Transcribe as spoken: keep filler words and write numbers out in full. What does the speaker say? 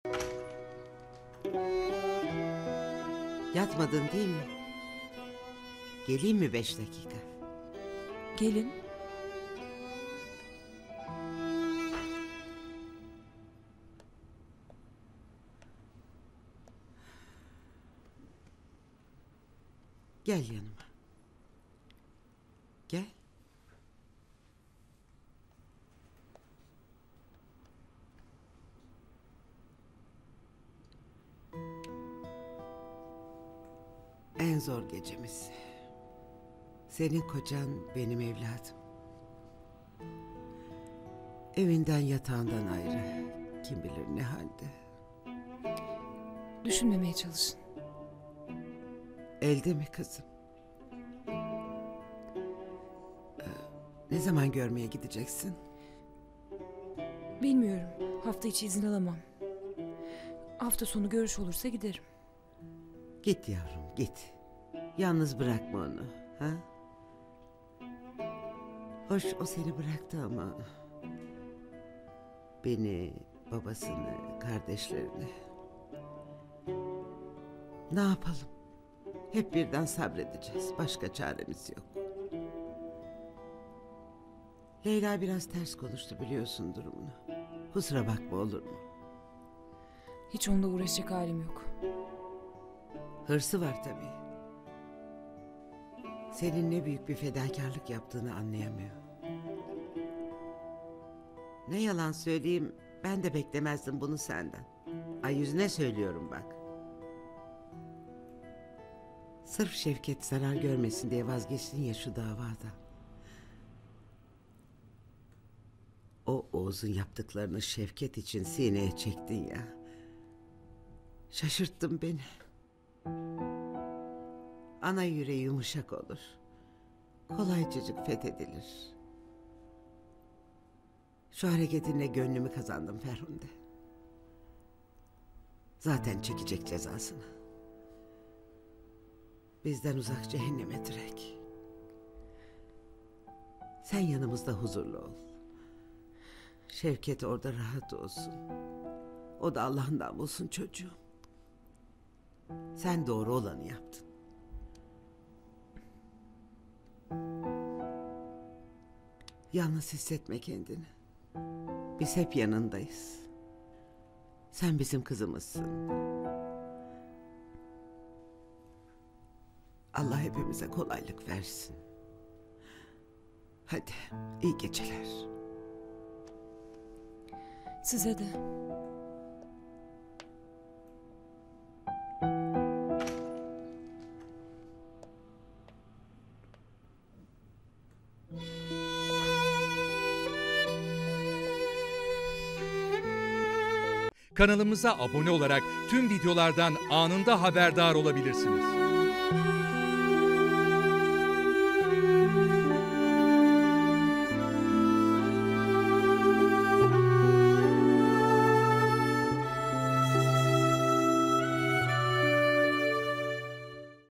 Yatmadın değil mi? Geleyim mi beş dakika? Gelin. Gel yanıma. Gel. En zor gecemiz. Senin kocan benim evladım. Evinden yatağından ayrı. Kim bilir ne halde. Düşünmemeye çalışın. Elde mi kızım? Ee, ne zaman görmeye gideceksin? Bilmiyorum. Hafta içi izin alamam. Hafta sonu görüş olursa giderim. Git yavrum git. Yalnız bırakma onu. Ha? Hoş o seni bıraktı ama... Beni, babasını, kardeşlerini... Ne yapalım? Hep birden sabredeceğiz. Başka çaremiz yok. Leyla biraz ters konuştu, biliyorsun durumunu. Kusura bakma, olur mu? Hiç onunla uğraşacak halim yok. Hırsı var tabii. Senin ne büyük bir fedakarlık yaptığını anlayamıyor. Ne yalan söyleyeyim, ben de beklemezdim bunu senden. Ay yüzüne söylüyorum bak. Sırf Şevket zarar görmesin diye vazgeçtin ya şu davada. O Oğuz'un yaptıklarını Şevket için sineye çektin ya. Şaşırttın beni. Ana yüreği yumuşak olur. Kolaycacık fethedilir. Şu hareketinle gönlümü kazandım Ferhunde. Zaten çekecek cezasını. Bizden uzak cehenneme direk. Sen yanımızda huzurlu ol. Şevket orada rahat olsun. O da Allah'ından bulsun çocuğum. Sen doğru olanı yaptın. Yalnız hissetme kendini. Biz hep yanındayız. Sen bizim kızımızsın. Allah hepimize kolaylık versin. Hadi iyi geceler. Size de. Kanalımıza abone olarak tüm videolardan anında haberdar olabilirsiniz.